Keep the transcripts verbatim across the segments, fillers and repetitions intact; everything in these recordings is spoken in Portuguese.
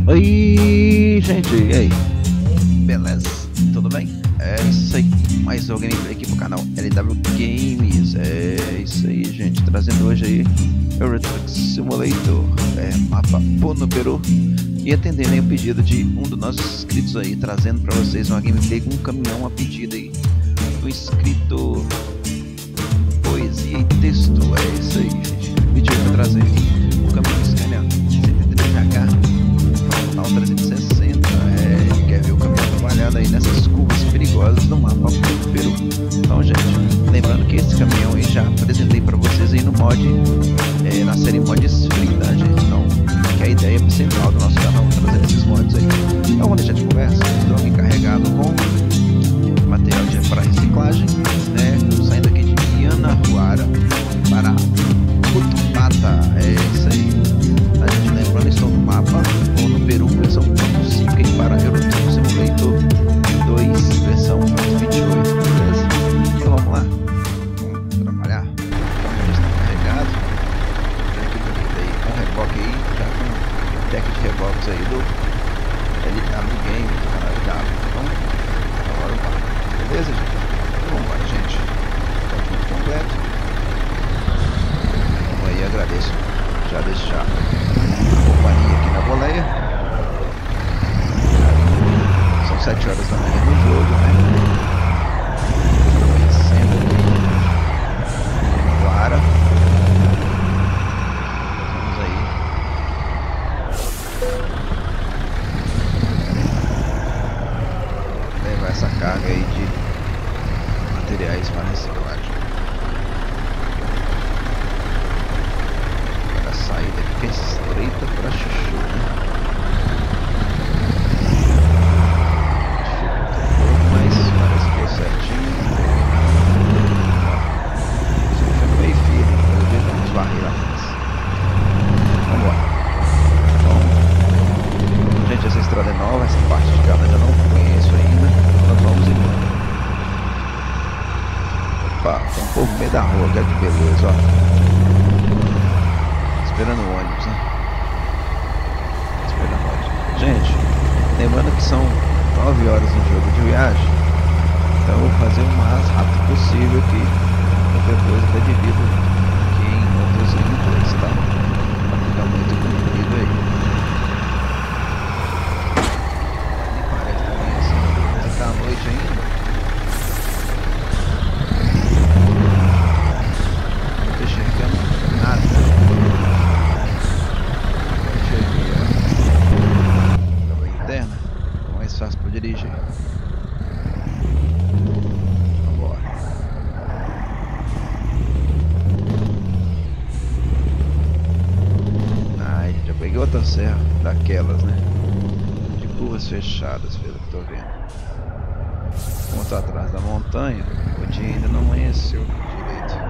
Oi, gente, e aí? Beleza? Tudo bem? É isso aí, mais um gameplay aqui pro canal L W Games. É isso aí, gente, trazendo hoje aí Euro Truck Simulator, é, mapa Puno, Peru. E atendendo aí o pedido de um dos nossos inscritos aí, trazendo pra vocês uma gameplay com um caminhão a pedido aí do inscrito Poesia e Texto. É isso aí, gente, pediu pra trazer o caminhão Scania cento e três H Frontal trezentos e sessenta. É, ele quer ver o caminhão trabalhando aí nessas curvas perigosas do mapa do Peru. Então, gente, lembrando que esse caminhão aí já apresentei pra vocês aí no mod, é, na série Mods Free, tá, gente? Então, que é a ideia principal do nosso canal, trazer esses mods aí. Então, vamos deixar de conversa. Estou aqui carregado com material de para reciclagem, né? Saindo aqui de Ianahuara para Cotumbata. É isso aí. A gente lembrando, estou no mapa ou no Peru, versão um ponto cinco aí para Euro Truck Simulator dois, versão um ponto vinte e oito, beleza? Então vamos lá, vamos trabalhar. Então já está carregado. Tem aqui bonito aí, com reboque aí, já com deck de reboques aí do L W Games, do canal L W. Então, agora vai, beleza, gente? Então vamos embora, gente. Então tudo completo. Vamos aí, agradeço já deixar a companhia aqui na boleia. São sete horas da manhã no jogo, né? Conhecendo aqui Guara. Vamos aí. Levar essa carga aí de materiais para reciclagem. A saída aqui é estreita para chuchu, né? Dificulta um pouco, mas parece que deu certinho. Isso aqui foi meio firme, pelo jeito vamos varrer lá atrás. Vamos lá. Bom, gente, essa estrada é nova, essa parte de cá eu já não conheço ainda. Nós vamos embora. Opa, tem um povo no meio da rua, que que beleza, ó. Esperando o ônibus, né? Esperando o ônibus. Gente, lembrando que são nove horas no jogo de viagem, então eu vou fazer o mais rápido possível aqui. Qualquer coisa tá dividido aqui em outros gameplays, tá? Não ficar muito comprido aí. Nem parece também assim, ficar à noite ainda. Não tô enxergando nada. Mais fácil para dirigir. Vambora. Ai, já peguei outra serra daquelas, né? De curvas fechadas, pelo que tô vendo. Como tô atrás da montanha, o dia ainda não amanheceu direito.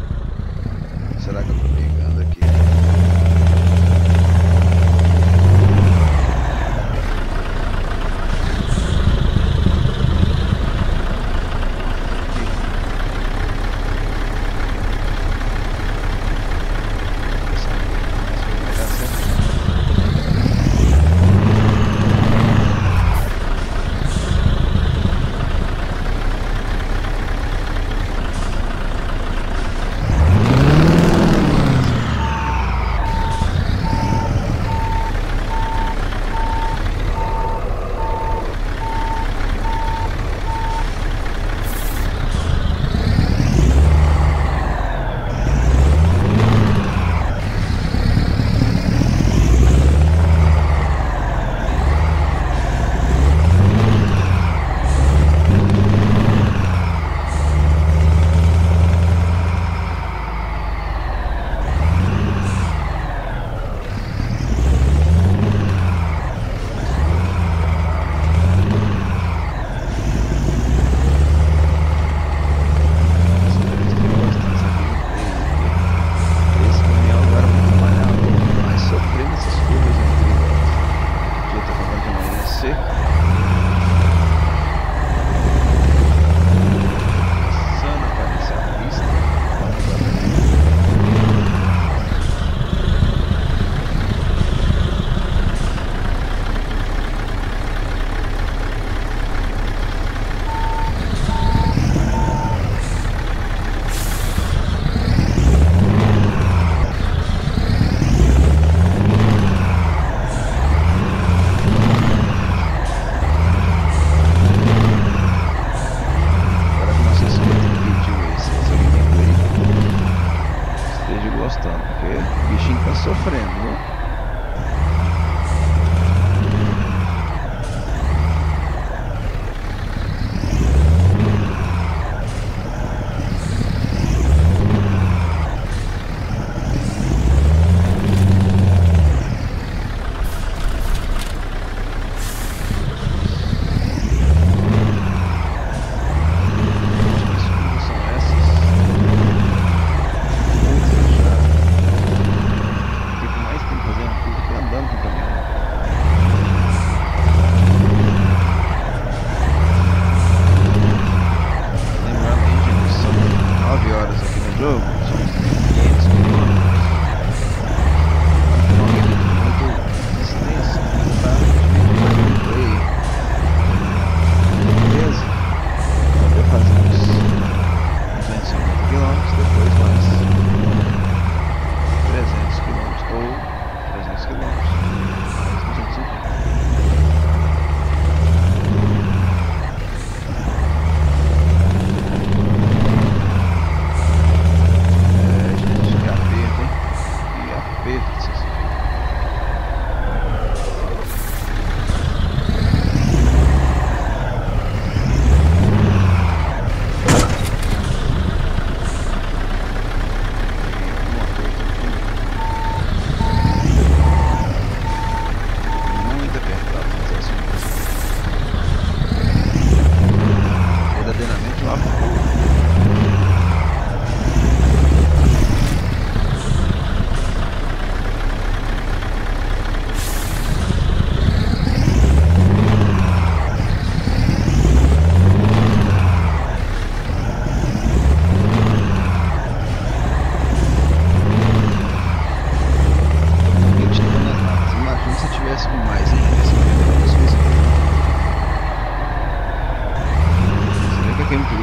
Será que eu tô pegando aqui?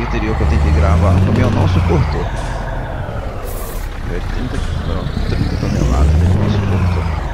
anterior que eu tentei gravar, o caminhão não suportou. Foi trinta, trinta toneladas, ele não suportou.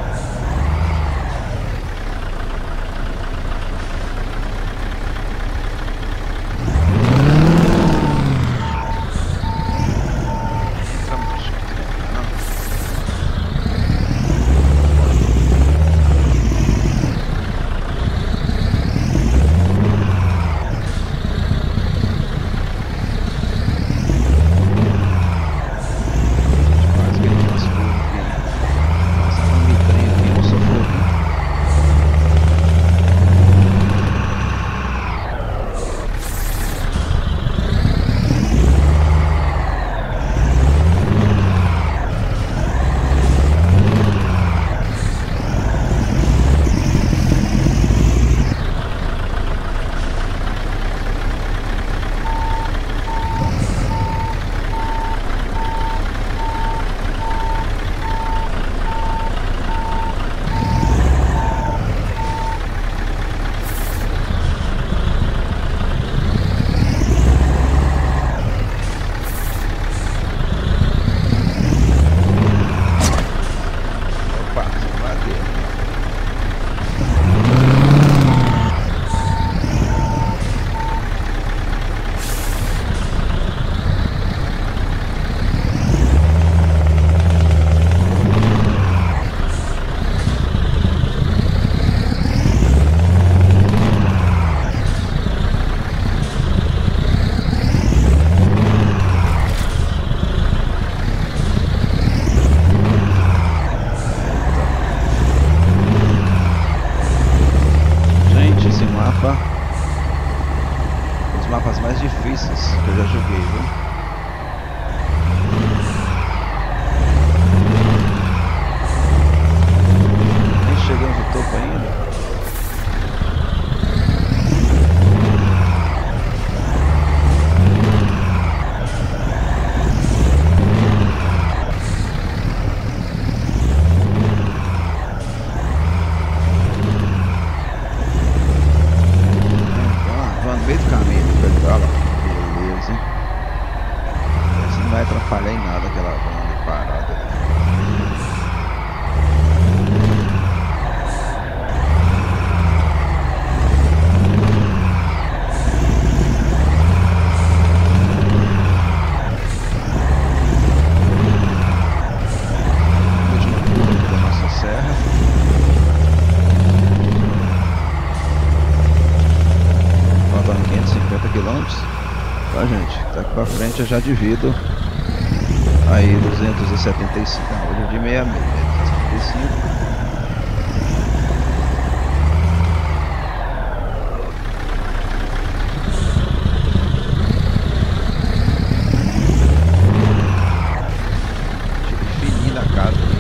Mapas mais difíceis que eu já joguei, viu? Nem chegamos no topo ainda. Atrapalhar em nada aquela banda parada ali. Última curva da nossa serra. Faltando quinhentos e cinquenta quilômetros. Tá, gente? Daqui pra frente eu já divido. Aí duzentos e setenta e cinco, hoje de sessenta e seis, duzentos e setenta e cinco. Tive fininho na casa.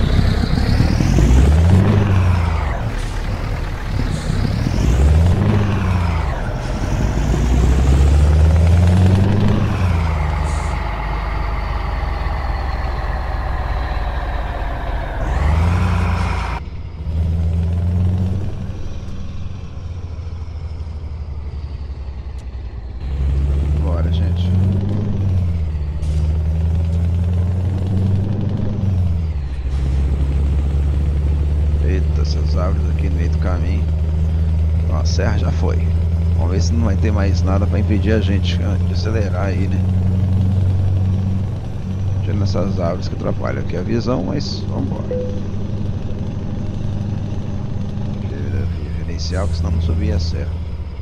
Gente, eita, essas árvores aqui no meio do caminho. Então, a serra já foi. Vamos ver se não vai ter mais nada para impedir a gente de acelerar aí, né? Tirando essas árvores que atrapalham aqui a visão, mas vamos embora. Gerencial, que senão não subir a serra.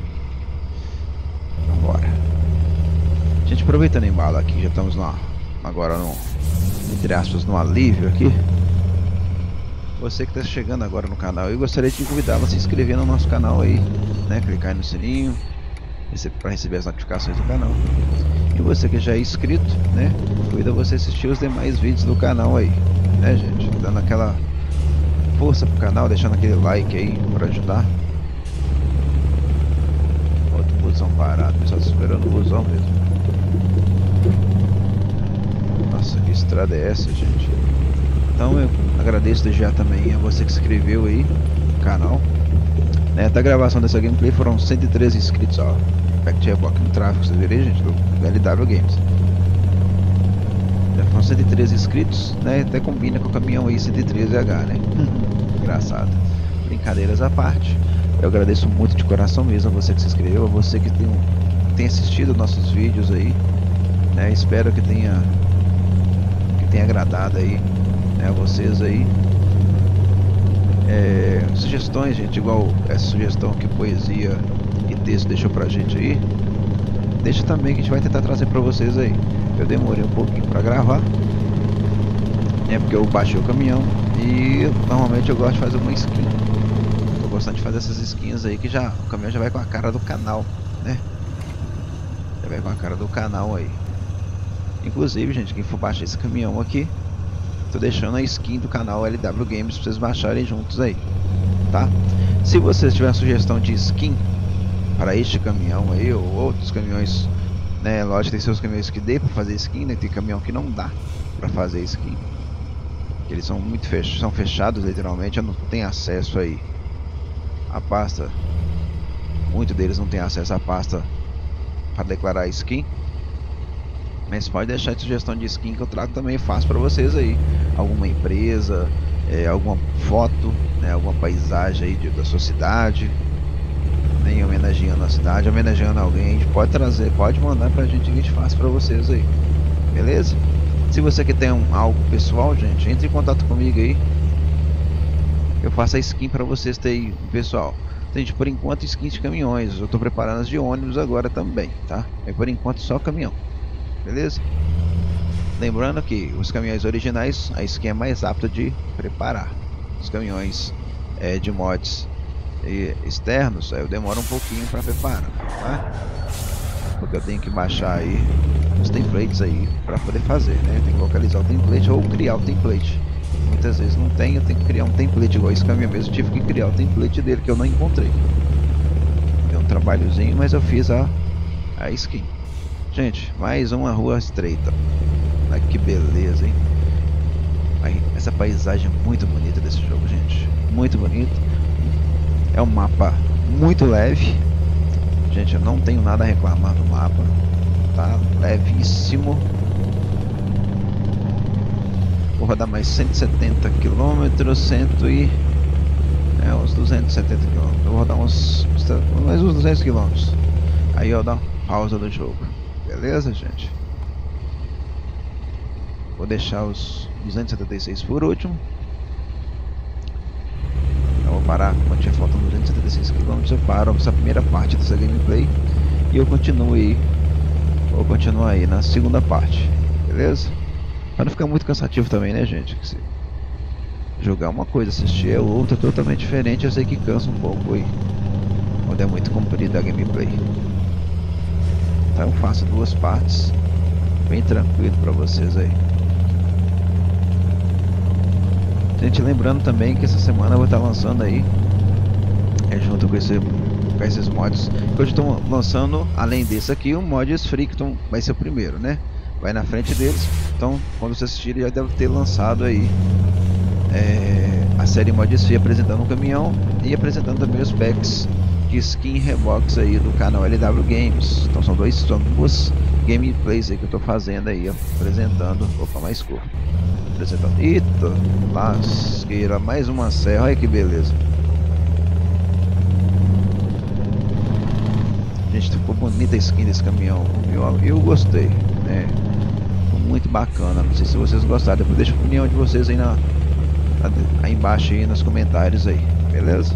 Vamos embora. Gente, aproveitando a embala aqui, já estamos lá, agora no, entre aspas, no alívio aqui. Você que está chegando agora no canal, eu gostaria de te convidar a se inscrever no nosso canal aí, né? Clicar aí no sininho para receber as notificações do canal. E você que já é inscrito, né? Convido você a assistir os demais vídeos do canal aí, né, gente? Dando aquela força pro canal, deixando aquele like aí para ajudar. Outro busão parado, só esperando o busão mesmo. Nossa, que estrada é essa, gente? Então eu agradeço desde já também a você que se inscreveu aí no canal, né? Até a gravação dessa gameplay foram cento e treze inscritos, ó. Impact Reboque no tráfego, vocês viram aí, gente, do L W Games. Já foram cento e treze inscritos, né? Até combina com o caminhão aí cento e treze H, né? Engraçado. Brincadeiras à parte, eu agradeço muito de coração mesmo a você que se inscreveu, a você que tem, tem assistido nossos vídeos aí, né? Espero que tenha que tenha agradado aí, né, a vocês aí. É, sugestões, gente, igual essa sugestão que Poesia e Texto deixou pra gente aí, deixa também que a gente vai tentar trazer pra vocês aí. Eu demorei um pouquinho pra gravar, né, porque eu baixei o caminhão e normalmente eu gosto de fazer uma skin. Tô gostando de fazer essas skins aí que já o caminhão já vai com a cara do canal, né? Já vai com a cara do canal aí. Inclusive, gente, quem for baixar esse caminhão aqui, tô deixando a skin do canal L W Games pra vocês baixarem juntos aí, tá? Se vocês tiverem sugestão de skin para este caminhão aí ou outros caminhões, né? Lógico, tem seus caminhões que dê para fazer skin, né? Tem caminhão que não dá para fazer skin. Eles são muito fechados, são fechados literalmente, eu não tenho acesso aí à pasta. Muitos deles não tem acesso à pasta para declarar skin. Mas pode deixar de sugestão de skin que eu trago também e faço para vocês aí. Alguma empresa, é, alguma foto, né, alguma paisagem aí de, da sua cidade, né, homenageando a cidade, homenageando alguém, a gente pode trazer, pode mandar pra gente que a gente faz para vocês aí. Beleza? Se você quer ter um, algo pessoal, gente, entre em contato comigo aí. Eu faço a skin para vocês terem pessoal. Gente, por enquanto skins de caminhões. Eu estou preparando as de ônibus agora também, tá? É por enquanto só caminhão. Beleza? Lembrando que os caminhões originais, a skin é mais apta de preparar. Os caminhões é, de mods e externos, aí eu demoro um pouquinho para preparar, tá? Porque eu tenho que baixar aí os templates aí para poder fazer, né? Eu tenho que localizar o template ou criar o template. Muitas vezes não tem, eu tenho que criar um template igual esse caminhão mesmo. Eu tive que criar o template dele que eu não encontrei. Deu um trabalhozinho, mas eu fiz a, a skin. Gente, mais uma rua estreita. Olha que beleza, hein? Aí, essa paisagem é muito bonita desse jogo, gente. Muito bonito. É um mapa muito leve. Gente, eu não tenho nada a reclamar do mapa. Tá levíssimo. Vou rodar mais cento e setenta quilômetros, cento e... É, uns duzentos e setenta quilômetros. Eu vou rodar uns... mais uns duzentos quilômetros. Aí eu dou uma pausa do jogo. Beleza, gente? Vou deixar os duzentos e setenta e seis por último. Eu vou parar quando tiver faltando duzentos e setenta e seis quilômetros. Eu paro essa primeira parte dessa gameplay e eu continuo aí. Vou continuar aí na segunda parte. Beleza? Para não ficar muito cansativo também, né, gente? Que se jogar uma coisa, assistir é outra totalmente diferente. Eu sei que cansa um pouco aí quando é muito comprida a gameplay. Então eu faço duas partes bem tranquilo para vocês aí. Gente, lembrando também que essa semana eu vou estar lançando aí, é, junto com, esse, com esses mods que hoje estão lançando, além desse aqui, um mods free que tão, vai ser o primeiro, né? Vai na frente deles. Então, quando você assistir, já deve ter lançado aí é, a série Mods Free apresentando um caminhão e apresentando também os packs de skin rebox aí do canal L W Games. Então são dois, são duas gameplays aí que eu tô fazendo aí, ó, apresentando. Opa, mais cor. Apresentando. Eita, lasqueira, mais uma serra, olha que beleza. Gente, ficou bonita a skin desse caminhão. Eu, eu gostei, né? Ficou muito bacana. Não sei se vocês gostaram. Depois deixa a opinião de vocês aí, na, na, aí embaixo aí nos comentários aí, beleza?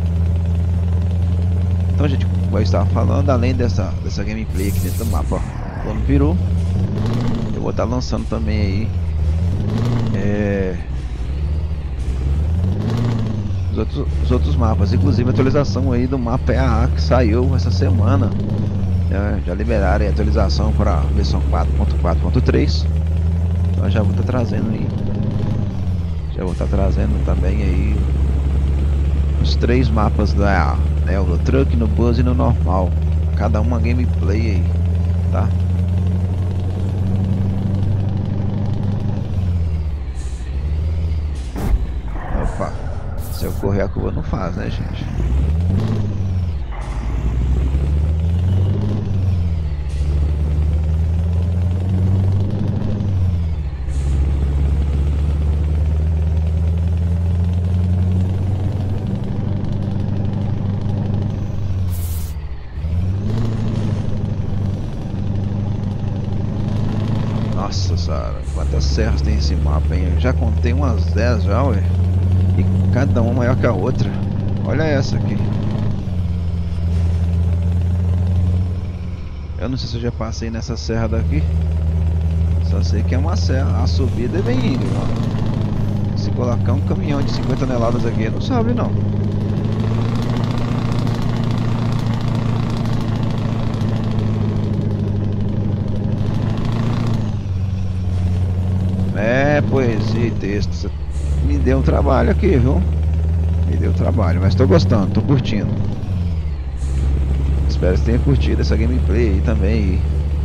Então, gente, como eu estava falando, além dessa, dessa gameplay aqui dentro do mapa, ó, Plano Peru, eu vou estar lançando também aí é, os, outros, os outros mapas, inclusive a atualização aí do mapa E A A que saiu essa semana. Já, já liberaram a atualização para a versão quatro ponto quatro ponto três. Então já vou estar trazendo aí, já vou estar trazendo também aí os três mapas da E A A, né? No Truck, no Bus e no normal. Cada uma gameplay aí, tá? Opa, se eu correr a curva não faz, né, gente? Nossa senhora, quantas serras tem esse mapa, hein? Eu já contei umas dez já, ué. E cada uma maior que a outra. Olha essa aqui. Eu não sei se eu já passei nessa serra daqui. Só sei que é uma serra. A subida é bem íngreme, mano. Se colocar um caminhão de cinquenta toneladas aqui, não sobe não. É, poesia e texto. Você me deu um trabalho aqui, viu? Me deu trabalho, mas tô gostando, tô curtindo. Espero que você tenha curtido essa gameplay aí também.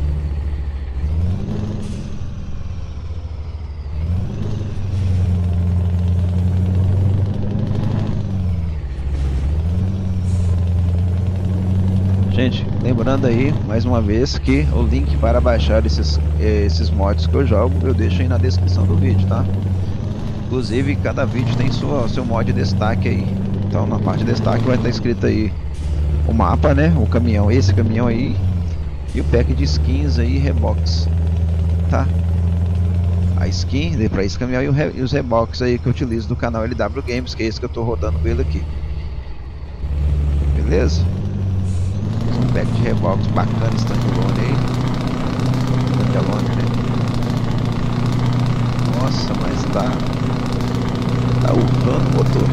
Gente, lembrando aí, mais uma vez, que o link para baixar esses, esses mods que eu jogo, eu deixo aí na descrição do vídeo, tá? Inclusive, cada vídeo tem sua, seu mod de destaque aí. Então, na parte de destaque vai estar escrito aí o mapa, né? O caminhão, esse caminhão aí. E o pack de skins aí, rebox, tá? A skin para esse caminhão e, o re, e os rebox aí que eu utilizo do canal L W Games, que é esse que eu tô rodando com ele aqui. Beleza? Um pack de rebox bacana, standalone aí. Standalone, né? Nossa, mas tá... Tá urrando o motor.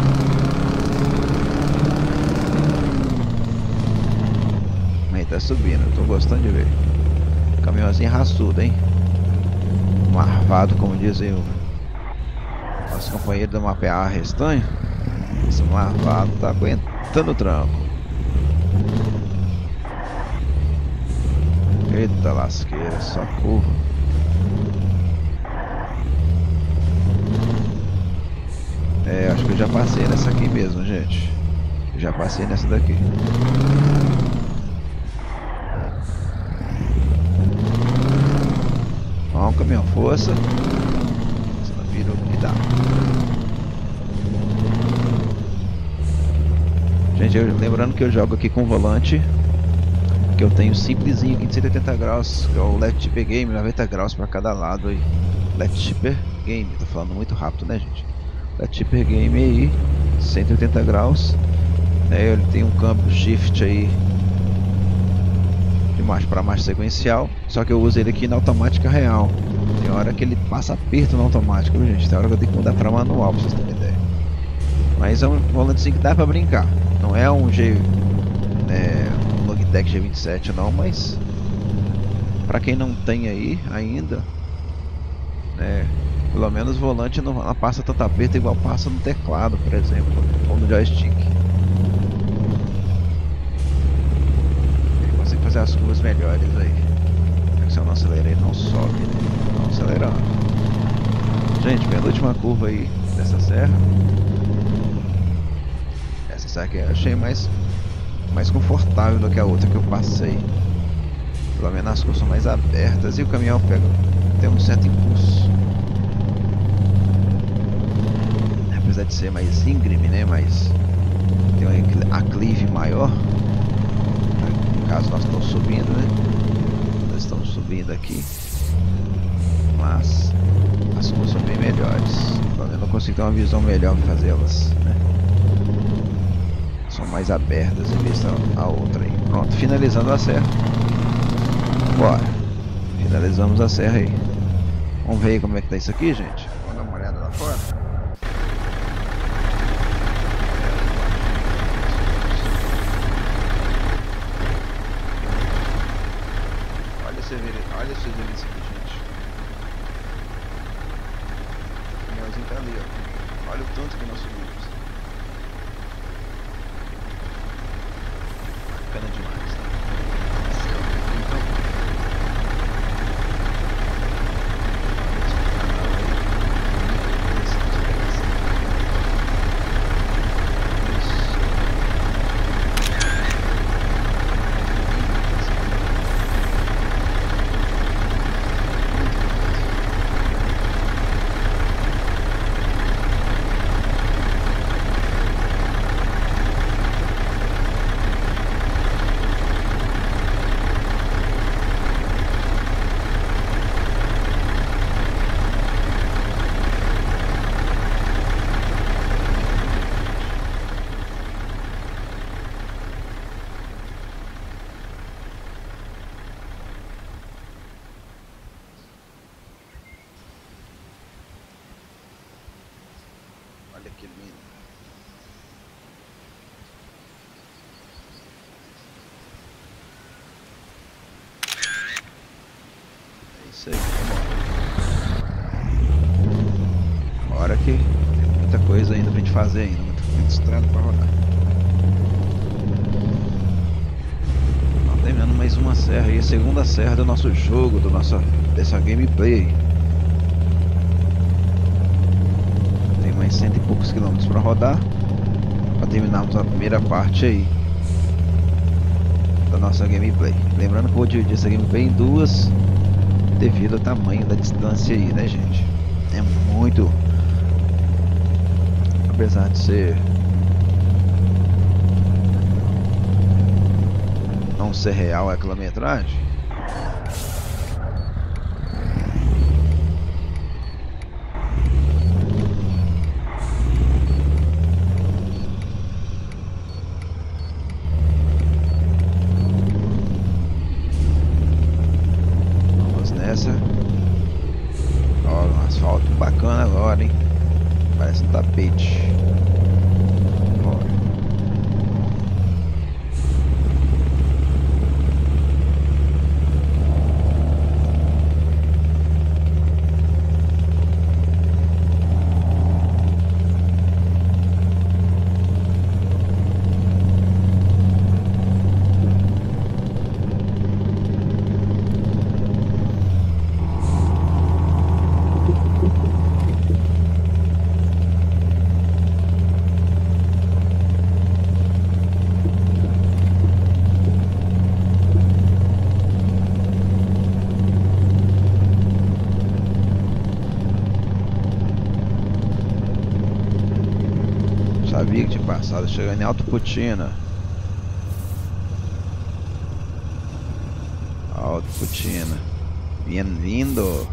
Mas tá subindo, eu tô gostando de ver. Caminhãozinho raçudo, hein? Marvado, como dizem o nosso companheiro da Mapear Restanho. Esse marvado tá aguentando o tranco. Eita lasqueira, só curva. É, acho que eu já passei nessa aqui mesmo, gente. Eu já passei nessa daqui. Vamos, caminhão, força. Você não virou o que dá. Gente, eu, lembrando que eu jogo aqui com volante, que eu tenho simplesinho aqui de cento e oitenta graus, que é o Let's Chipper Game, noventa graus para cada lado aí. Let's Chipper Game, tô falando muito rápido, né, gente? Let's Chipper Game aí, cento e oitenta graus. É, ele tem um câmbio shift aí de marcha para marcha sequencial, só que eu uso ele aqui na automática real. Tem hora que ele passa aperto na automática, viu, gente? Tem hora que eu tenho que mudar para manual, pra vocês terem ideia. Mas é um volantezinho que dá para brincar. Não é um G... É, Logitech G vinte e sete não, mas para quem não tem aí ainda, né, pelo menos o volante não, não passa tanto aperto igual passa no teclado, por exemplo, ou no joystick. Ele consegue fazer as curvas melhores aí. Se eu não acelerei, não sobe, né? Não acelerando. Gente, penúltima curva aí dessa serra. Essa serra aqui eu achei mais mais confortável do que a outra que eu passei. Pelo menos as curvas são mais abertas e o caminhão pega, tem um certo impulso. Apesar de ser mais íngreme, né? Mas tem um aclive maior. No caso nós estamos subindo, né? Nós estamos subindo aqui. Mas as curvas são bem melhores. Pelo menos eu consigo ter uma visão melhor para fazê-las, né? São mais abertas em vez da outra aí. Pronto, finalizando a serra. Bora. Finalizamos a serra aí. Vamos ver aí como é que tá isso aqui, gente. Vamos dar uma olhada lá fora. Olha esse vídeo, olha esse vídeo aqui, gente. O caminhãozinho tá ali, ó. Olha o tanto que nós subimos. Bacana demais, né? Então, Olha que lindo. É isso aí, vamos. Bora que tem muita coisa ainda pra gente fazer ainda, muita, muita estrada pra rodar. Ó, terminando mais uma serra aí, a segunda serra do nosso jogo, do nossa, dessa gameplay. Tem mais cento e poucos quilômetros pra rodar, pra terminarmos a primeira parte aí da nossa gameplay. Lembrando que eu vou dividir essa gameplay em duas, devido ao tamanho da distância aí, né, gente? É muito... Apesar de ser... não ser real a quilometragem, vamos nessa. Ó, um asfalto bacana agora, hein? Parece um tapete. Bora. Sabia que tinha passado, chegando em Alto Putina. Alto Putina. Bem-vindo.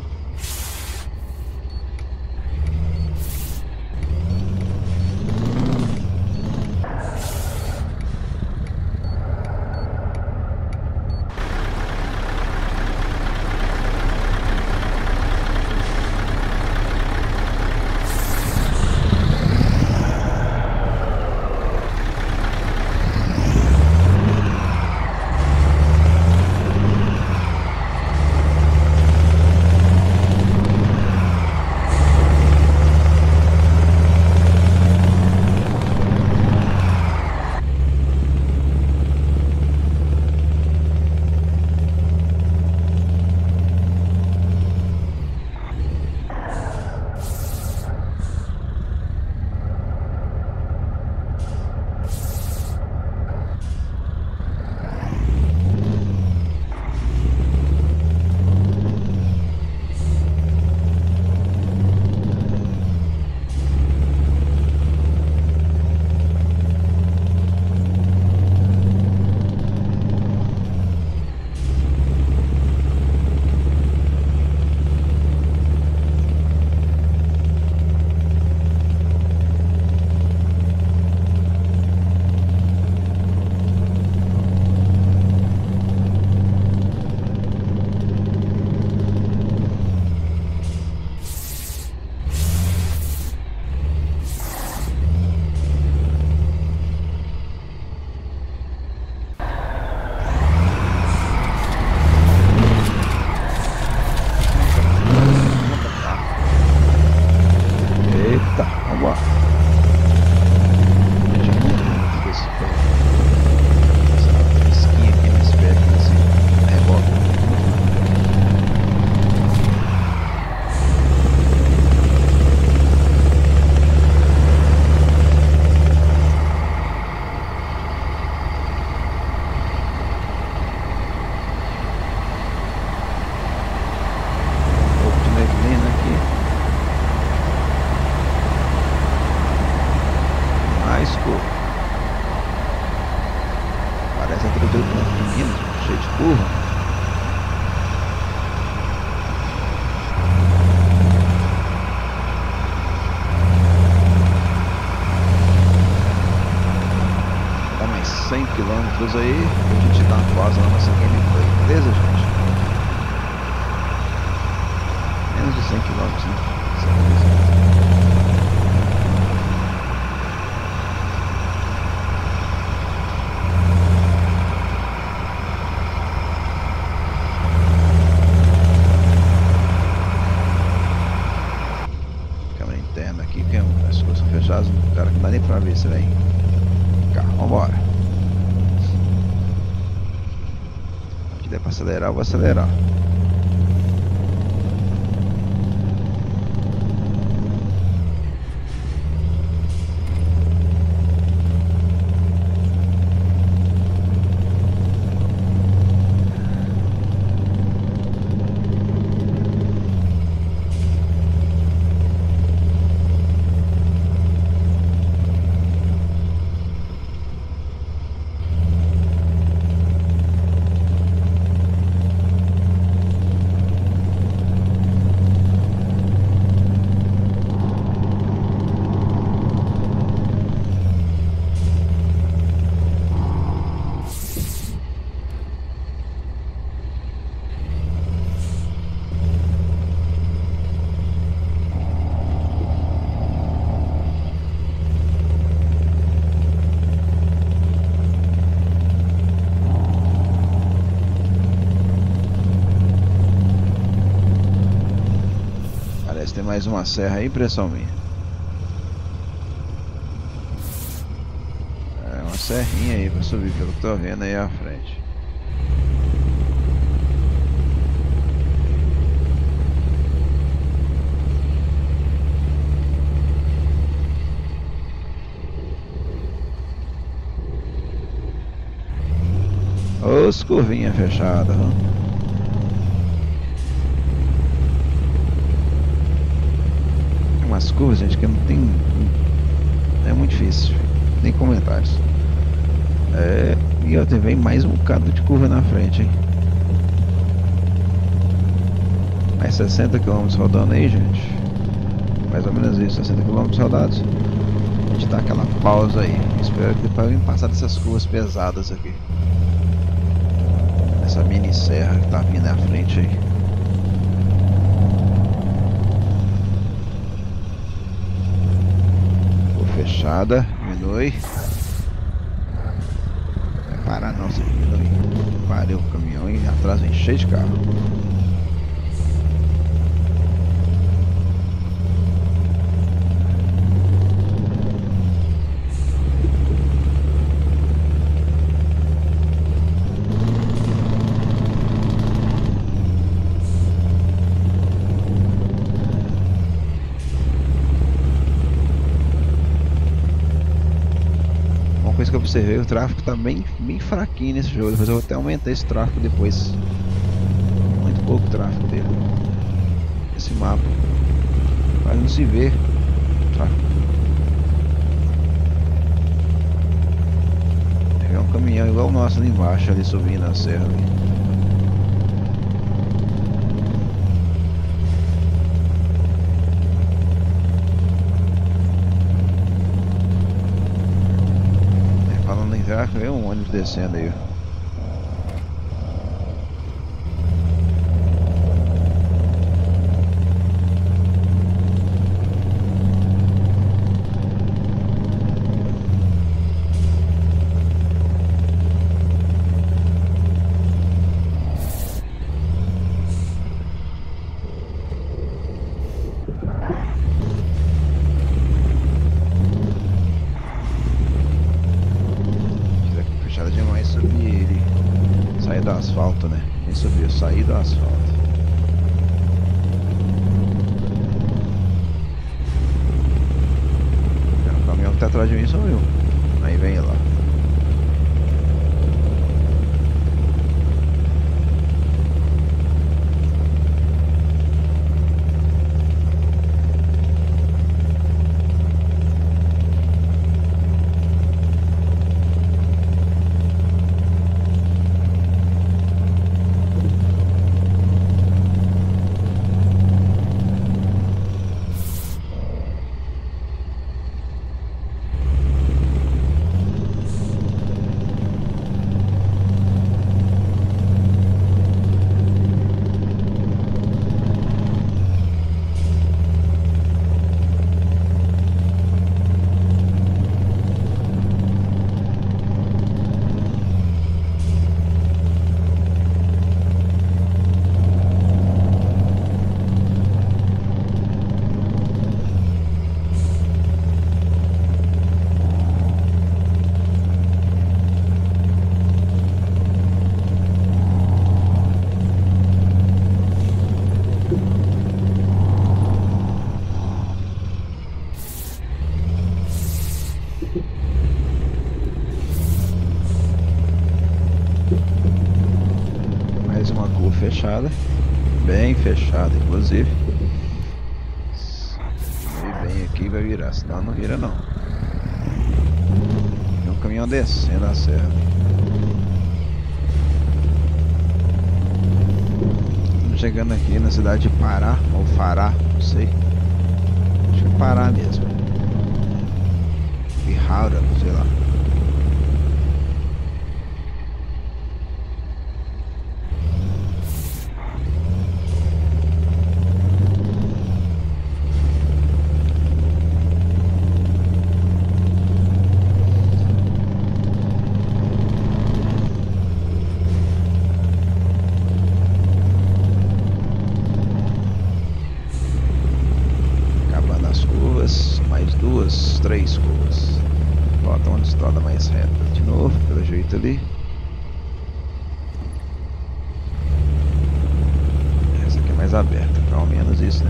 cem quilômetros aí, a gente dá uma pausa na nossa gameplay, beleza, gente? Menos de cem quilômetros, né? pra ver se vem. Cá, vambora. Se der pra acelerar, eu vou acelerar. Tem mais uma serra aí, impressão minha. É uma serrinha aí pra subir, pelo que tô vendo aí à frente. Os curvinhas fechadas, viu? Umas curvas, gente, que não tem. É muito difícil, nem comentários. É, e eu vem mais um bocado de curva na frente, hein? Mais sessenta quilômetros rodando aí, gente. Mais ou menos isso, sessenta quilômetros rodados. A gente dá aquela pausa aí. Espero que depois eu passar dessas curvas pesadas aqui. Essa mini serra que tá vindo na frente aí. Fechada, diminui. Vai parar não, você diminui. Parei o caminhão e atrás vem cheio de carro. Que eu observei, o tráfego tá bem, bem fraquinho nesse jogo. Depois eu vou até aumentar esse tráfego depois. Muito pouco tráfego dele. Esse mapa quase não se vê tráfego. É um caminhão igual o nosso ali embaixo, ali subindo a serra ali. Vem um ônibus descendo aí. Demais subir ele, sair do asfalto, né? Nem subir, sair do asfalto. O caminhão que tá atrás de mim sumiu. Aí vem lá. rua fechada, bem fechada inclusive. E bem aqui vai virar, senão não vira não. Tem um caminhão descendo a serra. Estamos chegando aqui na cidade de Pará, ou Fará, não sei. Acho que é Pará mesmo. Bihara, sei lá. Mais duas, três curvas. Falta uma estrada mais reta de novo, pelo jeito ali. Essa aqui é mais aberta, pelo menos isso, né?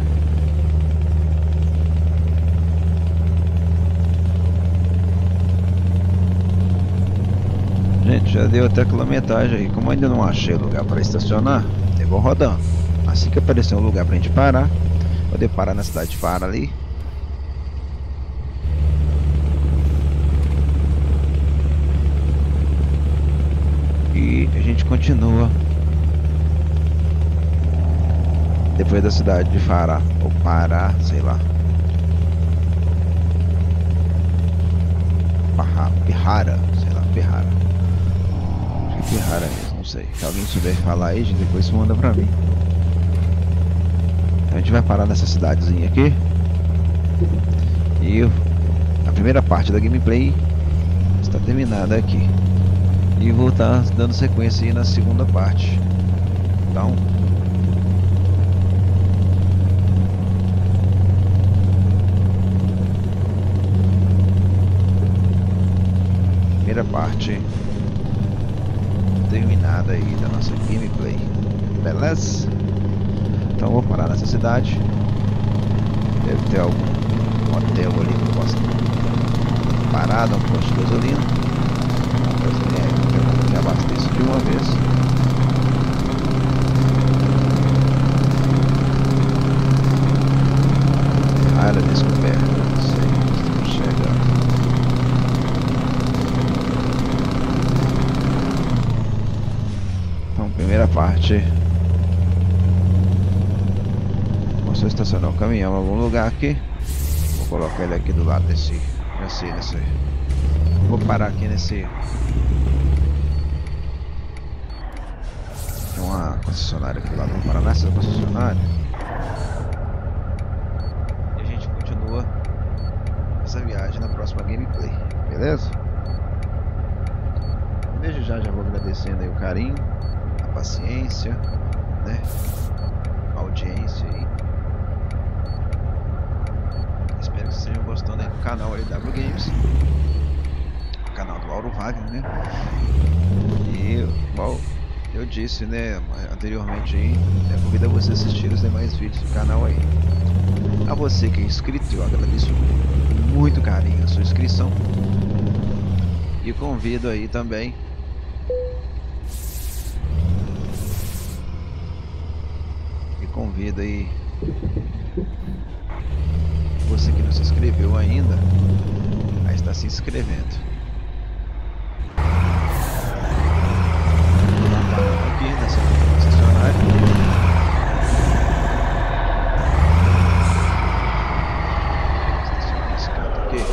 Gente, já deu até quilometragem aí. Como ainda não achei lugar para estacionar, eu vou rodando. Assim que aparecer um lugar pra gente parar, vou poder parar na cidade de Fará ali. E a gente continua depois da cidade de Fará, ou Pará, sei lá. Bihara, sei lá, Bihara. Acho que é Bihara mesmo, não sei. Se alguém souber falar aí, gente, depois manda pra mim. Então a gente vai parar nessa cidadezinha aqui. E a primeira parte da gameplay está terminada aqui. E vou estar dando sequência aí na segunda parte. Então, primeira parte terminada aí da nossa gameplay. Beleza? Então vou parar nessa cidade. Deve ter algum hotel ali que eu possa parar, dar um posto de gasolina. Já abasteço de uma vez. Área descoberta, não sei, estamos chegando. Então, primeira parte. Posso estacionar o caminhão em algum lugar aqui. Vou colocar ele aqui do lado desse, nesse, nesse. Vou parar aqui nesse. Tem uma concessionária aqui do lado, vamos parar nessa concessionária. E a gente continua essa viagem na próxima gameplay, beleza? Desde já já vou agradecendo aí o carinho, a paciência, né? A audiência aí. Espero que vocês estejam gostando aí do canal L W Games, o canal do Lauro Wagner, né? E bom, eu disse, né, anteriormente aí, eu convido a você a assistir os demais vídeos do canal aí. A você que é inscrito, eu agradeço com muito carinho a sua inscrição. E convido aí também E convido aí você que não se inscreveu ainda a estar se inscrevendo. Aqui nessa concessionária. Esse canto aqui.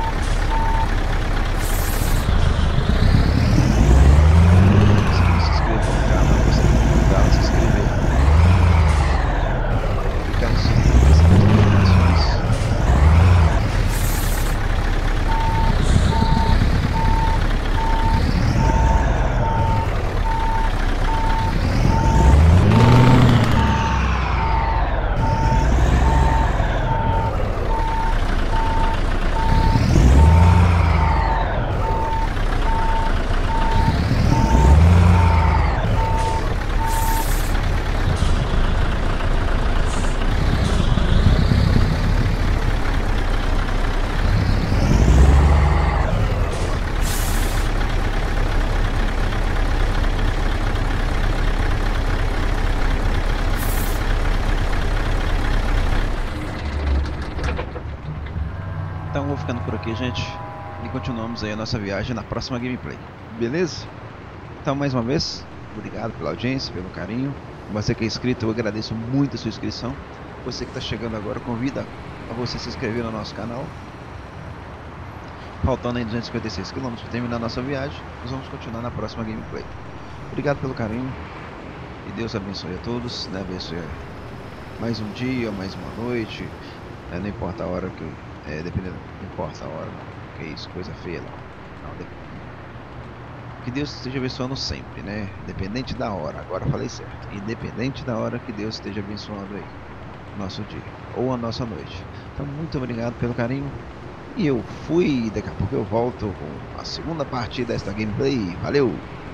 Se Então vou ficando por aqui, gente, e continuamos aí a nossa viagem na próxima gameplay, beleza? Então mais uma vez, obrigado pela audiência, pelo carinho. Você que é inscrito, eu agradeço muito a sua inscrição. Você que está chegando agora, convida a você se inscrever no nosso canal. Faltando aí duzentos e cinquenta e seis quilômetros para terminar a nossa viagem, nós vamos continuar na próxima gameplay. Obrigado pelo carinho e Deus abençoe a todos, né? Abençoe mais um dia, mais uma noite, né? Não importa a hora que, é, dependendo, não importa a hora, não. Que isso, coisa feia, não. Não, que Deus esteja abençoando sempre, né? Independente da hora, agora falei certo. Independente da hora, que Deus esteja abençoando aí nosso dia ou a nossa noite. Então, muito obrigado pelo carinho. E eu fui, daqui a pouco eu volto com a segunda parte desta gameplay. Valeu!